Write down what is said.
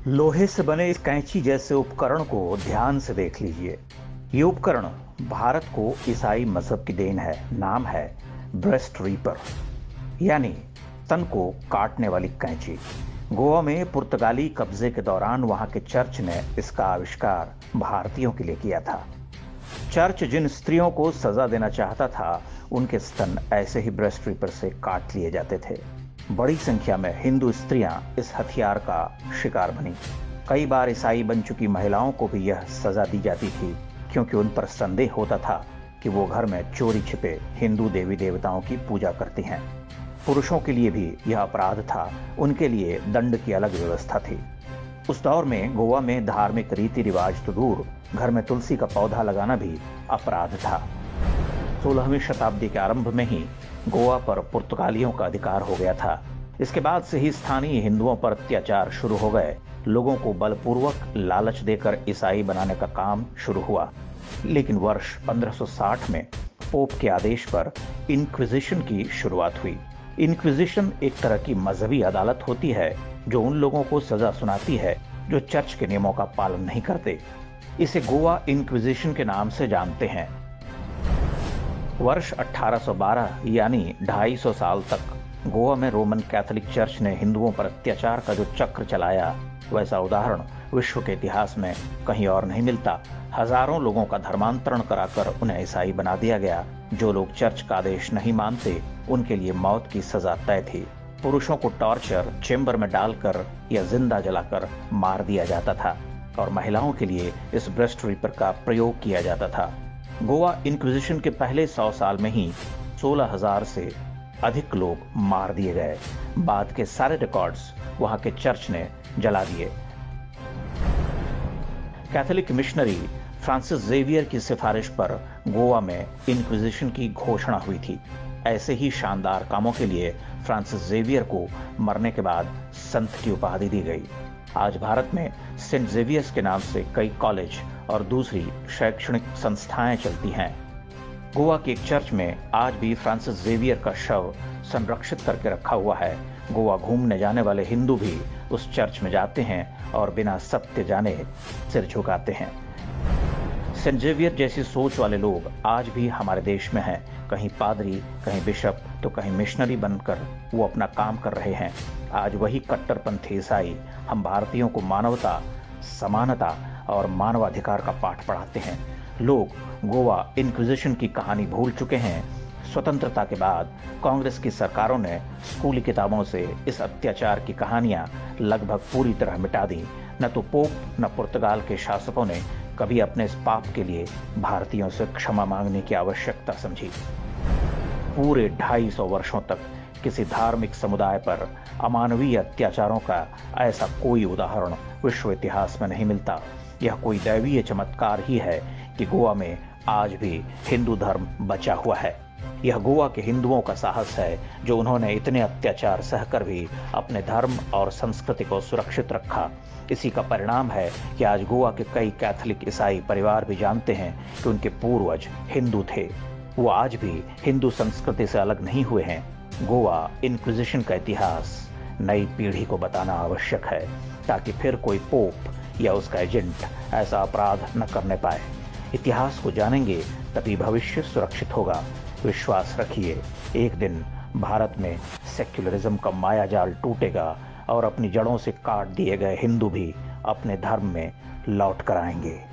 लोहे से बने इस कैंची जैसे उपकरण को ध्यान से देख लीजिए। ये उपकरण भारत को ईसाई मजहब की देन है। नाम है ब्रेस्ट रीपर, यानी तन को काटने वाली कैंची। गोवा में पुर्तगाली कब्जे के दौरान वहां के चर्च ने इसका आविष्कार भारतीयों के लिए किया था। चर्च जिन स्त्रियों को सजा देना चाहता था, उनके स्तन ऐसे ही ब्रेस्ट रीपर से काट लिए जाते थे। बड़ी संख्या में हिंदू स्त्रियां इस हथियार का शिकार बनी। कई बार ईसाई बन चुकी महिलाओं को भी यह सजा दी जाती थी, क्योंकि उन पर संदेह होता था कि वो घर में चोरी छिपे हिंदू देवी देवताओं की पूजा करती हैं। पुरुषों के लिए भी यह अपराध था, उनके लिए दंड की अलग व्यवस्था थी। उस दौर में गोवा में धार्मिक रीति रिवाज तो दूर, घर में तुलसी का पौधा लगाना भी अपराध था। 16वीं शताब्दी के आरंभ में ही गोवा पर पुर्तगालियों का अधिकार हो गया था। इसके बाद से ही स्थानीय हिंदुओं पर अत्याचार शुरू हो गए। लोगों को बलपूर्वक लालच देकर ईसाई बनाने का काम शुरू हुआ। लेकिन वर्ष 1560 में पोप के आदेश पर इंक्विजिशन की शुरुआत हुई। इंक्विजिशन एक तरह की मजहबी अदालत होती है जो उन लोगों को सजा सुनाती है जो चर्च के नियमों का पालन नहीं करते। इसे गोवा इंक्विजिशन के नाम से जानते हैं। वर्ष 1812 यानी 250 साल तक गोवा में रोमन कैथोलिक चर्च ने हिंदुओं पर अत्याचार का जो चक्र चलाया, वैसा उदाहरण विश्व के इतिहास में कहीं और नहीं मिलता। हजारों लोगों का धर्मांतरण कराकर उन्हें ईसाई बना दिया गया। जो लोग चर्च का आदेश नहीं मानते, उनके लिए मौत की सजा तय थी। पुरुषों को टॉर्चर चेंबर में डालकर या जिंदा जलाकर मार दिया जाता था और महिलाओं के लिए इस ब्रेस्ट रीपर का प्रयोग किया जाता था। गोवा इंक्विजिशन के पहले 100 साल में ही 16,000 से अधिक लोग मार दिए गए। बाद के सारे रिकॉर्ड्स वहां के चर्च ने जला दिए। कैथोलिक मिशनरी फ्रांसिस जेवियर की सिफारिश पर गोवा में इंक्विजिशन की घोषणा हुई थी। ऐसे ही शानदार कामों के लिए फ्रांसिस जेवियर को मरने के बाद संत की उपाधि दी गई। आज भारत में सेंट जेवियर्स के नाम से कई कॉलेज और दूसरी शैक्षणिक संस्थाएं चलती हैं। गोवा के एक चर्च में आज भी फ्रांसिस जेवियर का शव संरक्षित करके रखा हुआ है। गोवा घूमने जाने वाले हिंदू भी उस चर्च में जाते हैं और बिना सत्य जाने सिर झुकाते हैं। सेंट जेवियर जैसी सोच वाले लोग आज भी हमारे देश में हैं। कहीं पादरी, कहीं बिशप, तो कहीं मिशनरी बनकर वो अपना काम कर रहे हैं। आज वही कट्टरपंथी ईसाई हम भारतीयों को मानवता, समानता और मानवाधिकार का पाठ पढ़ाते हैं। लोग गोवा इंक्विजिशन की कहानी भूल चुके हैं। स्वतंत्रता के बाद कांग्रेस की सरकारों ने स्कूली किताबों से इस अत्याचार की कहानियां लगभग पूरी तरह मिटा दी। न तो पोप न पुर्तगाल के शासकों ने कभी अपने इस पाप के लिए भारतीयों से क्षमा मांगने की आवश्यकता समझी। पूरे 250 वर्षों तक किसी धार्मिक समुदाय पर अमानवीय अत्याचारों का ऐसा कोई उदाहरण विश्व इतिहास में नहीं मिलता। यह कोई दैवीय चमत्कार ही है कि गोवा में आज भी हिंदू धर्म बचा हुआ है। यह गोवा के हिंदुओं का साहस है, जो उन्होंने इतने अत्याचार सहकर भी अपने धर्म और संस्कृति को सुरक्षित रखा। इसी का परिणाम है कि आज गोवा के कई कैथोलिक ईसाई परिवार भी जानते हैं कि उनके पूर्वज हिंदू थे। वो आज भी हिंदू संस्कृति से अलग नहीं हुए हैं। गोवा इंक्विजिशन का इतिहास नई पीढ़ी को बताना आवश्यक है, ताकि फिर कोई पोप या उसका एजेंट ऐसा अपराध न करने पाए। इतिहास को जानेंगे तभी भविष्य सुरक्षित होगा। विश्वास रखिए, एक दिन भारत में सेक्युलरिज्म का मायाजाल टूटेगा और अपनी जड़ों से काट दिए गए हिंदू भी अपने धर्म में लौट कर आएंगे।